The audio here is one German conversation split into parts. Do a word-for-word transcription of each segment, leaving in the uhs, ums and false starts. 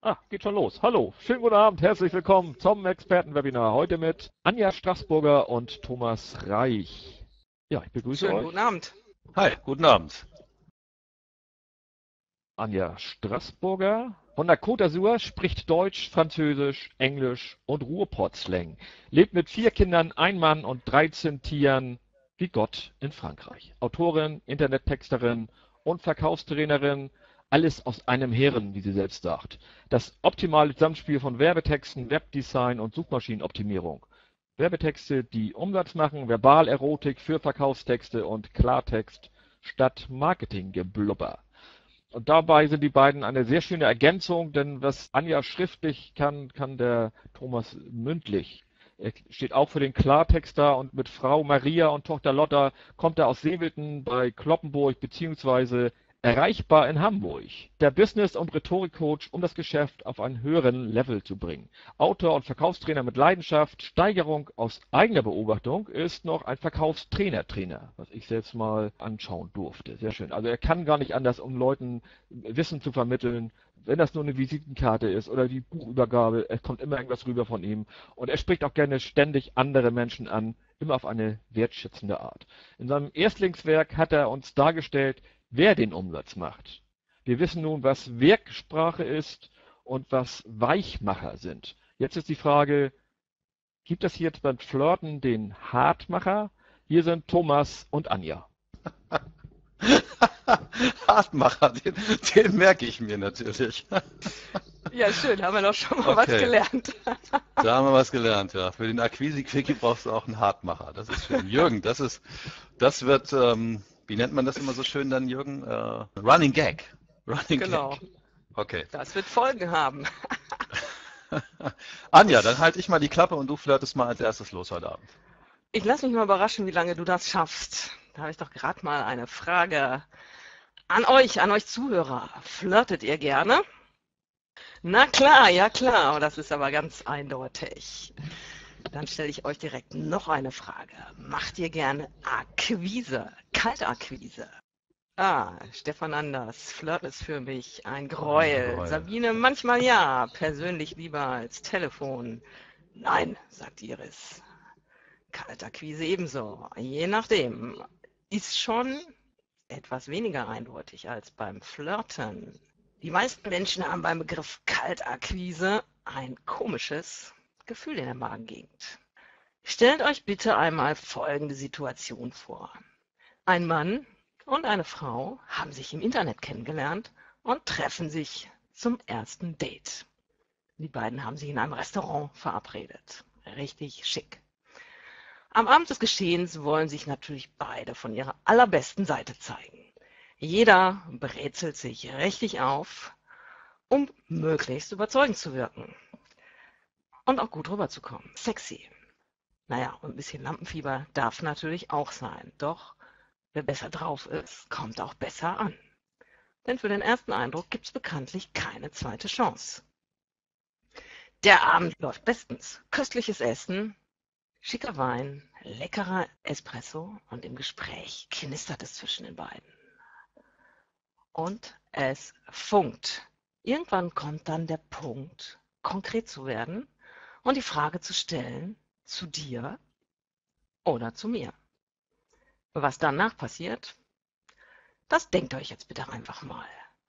Ah, geht schon los. Hallo, schönen guten Abend, herzlich willkommen zum Expertenwebinar. Heute mit Anja Straßburger und Thomas Reich. Ja, ich begrüße Schönen euch. guten Abend. Hi, guten Abend. Anja Straßburger von der Côte d'Azur spricht Deutsch, Französisch, Englisch und Ruhrpott-Slang. Lebt mit vier Kindern, ein Mann und dreizehn Tieren wie Gott in Frankreich. Autorin, Internettexterin und Verkaufstrainerin. Alles aus einem Heeren, wie sie selbst sagt. Das optimale Zusammenspiel von Werbetexten, Webdesign und Suchmaschinenoptimierung. Werbetexte, die Umsatz machen, Verbalerotik für Verkaufstexte und Klartext statt Marketinggeblubber. Und dabei sind die beiden eine sehr schöne Ergänzung, denn was Anja schriftlich kann, kann der Thomas mündlich. Er steht auch für den Klartext da und mit Frau Maria und Tochter Lotta kommt er aus Seewilden bei Cloppenburg beziehungsweise erreichbar in Hamburg. Der Business- und Rhetorikcoach, um das Geschäft auf einen höheren Level zu bringen. Autor und Verkaufstrainer mit Leidenschaft, Steigerung aus eigener Beobachtung, ist noch ein Verkaufstrainer-Trainer, was ich selbst mal anschauen durfte. Sehr schön. Also er kann gar nicht anders, um Leuten Wissen zu vermitteln. Wenn das nur eine Visitenkarte ist oder die Buchübergabe, es kommt immer irgendwas rüber von ihm. Und er spricht auch gerne ständig andere Menschen an, immer auf eine wertschätzende Art. In seinem Erstlingswerk hat er uns dargestellt, wer den Umsatz macht. Wir wissen nun, was Werksprache ist und was Weichmacher sind. Jetzt ist die Frage, gibt es jetzt beim Flirten den Hartmacher? Hier sind Thomas und Anja. Hartmacher, den, den merke ich mir natürlich. Ja, schön, haben wir doch schon mal was Okay. gelernt. Da haben wir was gelernt, ja. Für den Akquise-Quickie brauchst du auch einen Hartmacher. Das ist schön. Jürgen, das ist, das wird, ähm, wie nennt man das immer so schön dann, Jürgen? Äh, Running Gag. Running Genau, Gag. Okay. das wird Folgen haben. Anja, dann halte ich mal die Klappe und du flirtest mal als erstes los heute Abend. Ich lasse mich mal überraschen, wie lange du das schaffst. Da habe ich doch gerade mal eine Frage an euch, an euch Zuhörer. Flirtet ihr gerne? Na klar, ja klar, das ist aber ganz eindeutig. Dann stelle ich euch direkt noch eine Frage. Macht ihr gerne Akquise, Kaltakquise? Ah, Stefan Anders, Flirt ist für mich ein Gräuel. Gräuel. Sabine, manchmal ja, persönlich lieber als Telefon. Nein, sagt Iris. Kaltakquise ebenso, je nachdem. Ist schon etwas weniger eindeutig als beim Flirten. Die meisten Menschen haben beim Begriff Kaltakquise ein komisches Gefühl in der Magengegend. Stellt euch bitte einmal folgende Situation vor. Ein Mann und eine Frau haben sich im Internet kennengelernt und treffen sich zum ersten Date. Die beiden haben sich in einem Restaurant verabredet. Richtig schick. Am Abend des Geschehens wollen sich natürlich beide von ihrer allerbesten Seite zeigen. Jeder brezelt sich richtig auf, um möglichst überzeugend zu wirken und auch gut rüberzukommen. Sexy. Naja, und ein bisschen Lampenfieber darf natürlich auch sein. Doch wer besser drauf ist, kommt auch besser an. Denn für den ersten Eindruck gibt es bekanntlich keine zweite Chance. Der Abend läuft bestens. Köstliches Essen, schicker Wein, leckerer Espresso und im Gespräch knistert es zwischen den beiden. Und es funkt. Irgendwann kommt dann der Punkt, konkret zu werden und die Frage zu stellen, zu dir oder zu mir. Was danach passiert, das denkt euch jetzt bitte einfach mal.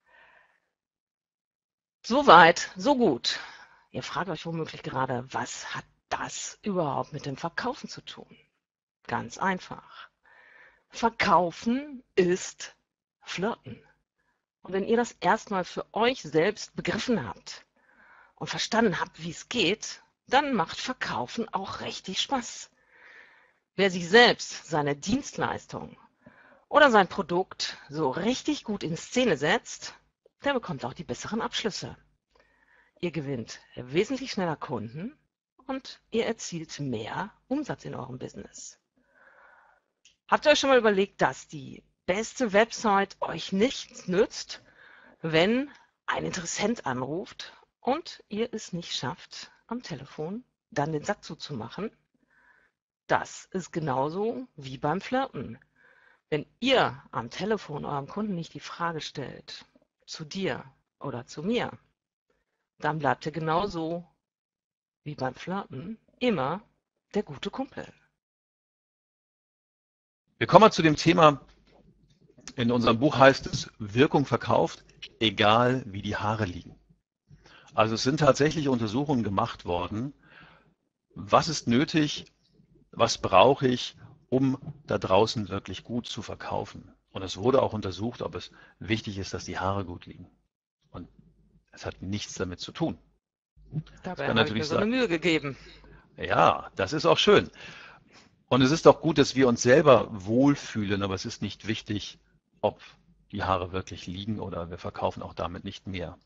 So weit, so gut. Ihr fragt euch womöglich gerade, was hat das überhaupt mit dem Verkaufen zu tun? Ganz einfach. Verkaufen ist Flirten. Und wenn ihr das erstmal für euch selbst begriffen habt und verstanden habt, wie es geht, dann macht Verkaufen auch richtig Spaß. Wer sich selbst seine Dienstleistung oder sein Produkt so richtig gut in Szene setzt, der bekommt auch die besseren Abschlüsse. Ihr gewinnt wesentlich schneller Kunden und ihr erzielt mehr Umsatz in eurem Business. Habt ihr euch schon mal überlegt, dass die beste Website euch nichts nützt, wenn ein Interessent anruft und ihr es nicht schafft, am Telefon dann den Sack zuzumachen? Das ist genauso wie beim Flirten. Wenn ihr am Telefon eurem Kunden nicht die Frage stellt, zu dir oder zu mir, dann bleibt ihr genauso wie beim Flirten immer der gute Kumpel. Wir kommen mal zu dem Thema, in unserem Buch heißt es, Wirkung verkauft, egal wie die Haare liegen. Also es sind tatsächlich Untersuchungen gemacht worden, was ist nötig, was brauche ich, um da draußen wirklich gut zu verkaufen. Und es wurde auch untersucht, ob es wichtig ist, dass die Haare gut liegen. Und es hat nichts damit zu tun. Dabei habe ich mir so eine Mühe gegeben. Ja, das ist auch schön. Und es ist auch gut, dass wir uns selber wohlfühlen, aber es ist nicht wichtig, ob die Haare wirklich liegen oder wir verkaufen auch damit nicht mehr.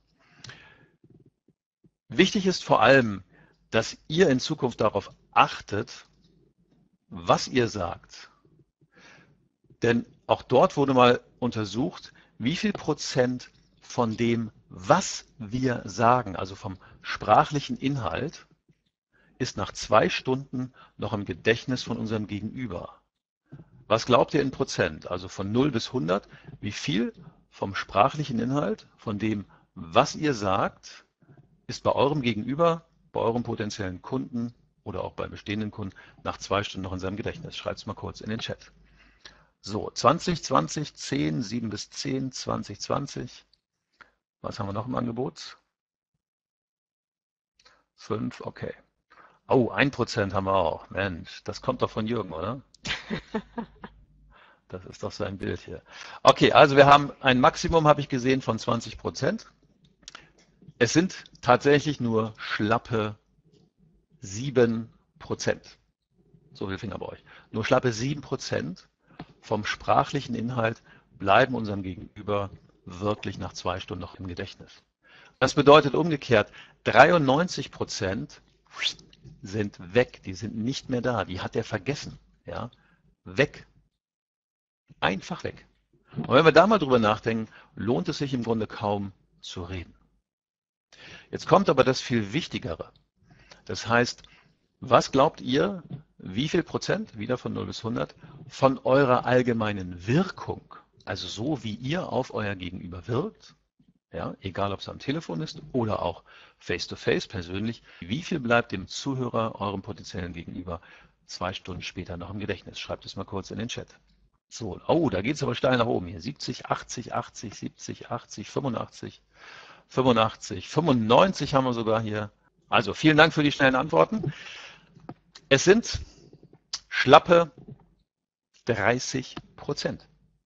Wichtig ist vor allem, dass ihr in Zukunft darauf achtet, was ihr sagt. Denn auch dort wurde mal untersucht, wie viel Prozent von dem, was wir sagen, also vom sprachlichen Inhalt, ist nach zwei Stunden noch im Gedächtnis von unserem Gegenüber. Was glaubt ihr in Prozent? Also von null bis hundert, wie viel vom sprachlichen Inhalt, von dem, was ihr sagt, ist bei eurem Gegenüber, bei eurem potenziellen Kunden oder auch bei bestehenden Kunden nach zwei Stunden noch in seinem Gedächtnis? Schreibt es mal kurz in den Chat. So, zwanzig, zwanzig, zehn, sieben bis zehn, zwanzig, zwanzig. Was haben wir noch im Angebot? fünf, okay. Oh, ein Prozent haben wir auch. Mensch, das kommt doch von Jürgen, oder? Das ist doch sein Bild hier. Okay, also wir haben ein Maximum, habe ich gesehen, von zwanzig Prozent. Es sind tatsächlich nur schlappe sieben Prozent. So viel Finger bei euch. Nur schlappe sieben Prozent vom sprachlichen Inhalt bleiben unserem Gegenüber wirklich nach zwei Stunden noch im Gedächtnis. Das bedeutet umgekehrt, dreiundneunzig Prozent sind weg, die sind nicht mehr da, die hat er vergessen. Ja? Weg. Einfach weg. Und wenn wir da mal drüber nachdenken, lohnt es sich im Grunde kaum zu reden. Jetzt kommt aber das viel Wichtigere. Das heißt, was glaubt ihr, wie viel Prozent, wieder von null bis hundert, von eurer allgemeinen Wirkung, also so wie ihr auf euer Gegenüber wirkt, ja, egal ob es am Telefon ist oder auch face-to-face persönlich, wie viel bleibt dem Zuhörer, eurem potenziellen Gegenüber, zwei Stunden später noch im Gedächtnis? Schreibt es mal kurz in den Chat. So, oh, da geht es aber steil nach oben hier. siebzig, achtzig, achtzig, siebzig, achtzig, fünfundachtzig, fünfundachtzig, fünfundneunzig haben wir sogar hier. Also vielen Dank für die schnellen Antworten. Es sind schlappe dreißig Prozent.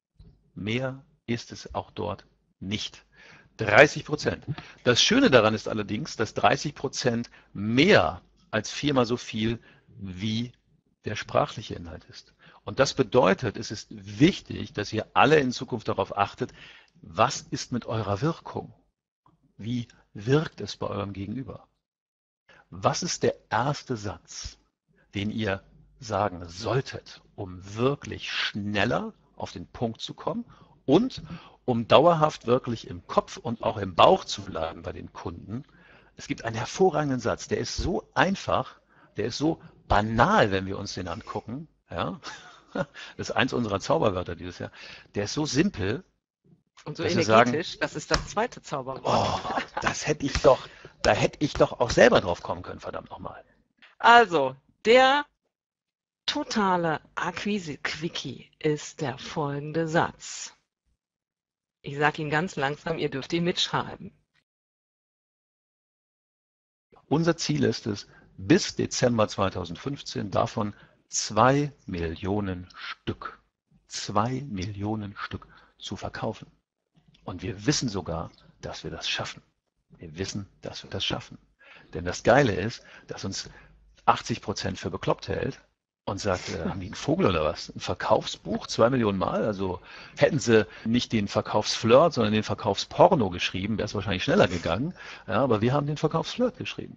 Mehr ist es auch dort nicht. dreißig Prozent. Das Schöne daran ist allerdings, dass dreißig Prozent mehr als viermal so viel wie der sprachliche Inhalt ist. Und das bedeutet, es ist wichtig, dass ihr alle in Zukunft darauf achtet, was ist mit eurer Wirkung? Wie wirkt es bei eurem Gegenüber? Was ist der erste Satz, den ihr sagen solltet, um wirklich schneller auf den Punkt zu kommen und um dauerhaft wirklich im Kopf und auch im Bauch zu bleiben bei den Kunden? Es gibt einen hervorragenden Satz, der ist so einfach, der ist so banal, wenn wir uns den angucken. Ja? Das ist eins unserer Zauberwörter dieses Jahr. Der ist so simpel. Und so energetisch, sagen, das ist das zweite Zauberwort. Oh, das hätte ich doch, da hätte ich doch auch selber drauf kommen können, verdammt nochmal. Also, der totale Akquise-Quickie ist der folgende Satz. Ich sage ihn ganz langsam, ihr dürft ihn mitschreiben. Unser Ziel ist es, bis Dezember zweitausendfünfzehn davon zwei Millionen Stück, zwei Millionen Stück zu verkaufen. Und wir wissen sogar, dass wir das schaffen. Wir wissen, dass wir das schaffen. Denn das Geile ist, dass uns achtzig Prozent für bekloppt hält und sagt, äh, haben die einen Vogel oder was? Ein Verkaufsbuch, zwei Millionen Mal? Also hätten sie nicht den Verkaufsflirt, sondern den Verkaufsporno geschrieben, wäre es wahrscheinlich schneller gegangen. Ja, aber wir haben den Verkaufsflirt geschrieben.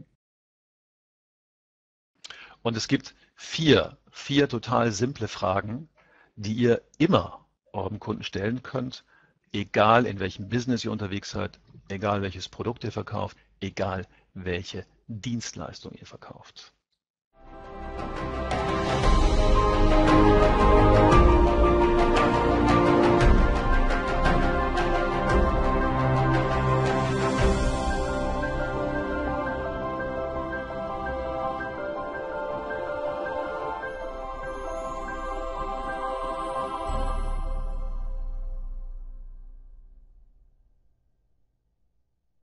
Und es gibt vier, vier total simple Fragen, die ihr immer eurem Kunden stellen könnt, egal in welchem Business ihr unterwegs seid, egal welches Produkt ihr verkauft, egal welche Dienstleistung ihr verkauft.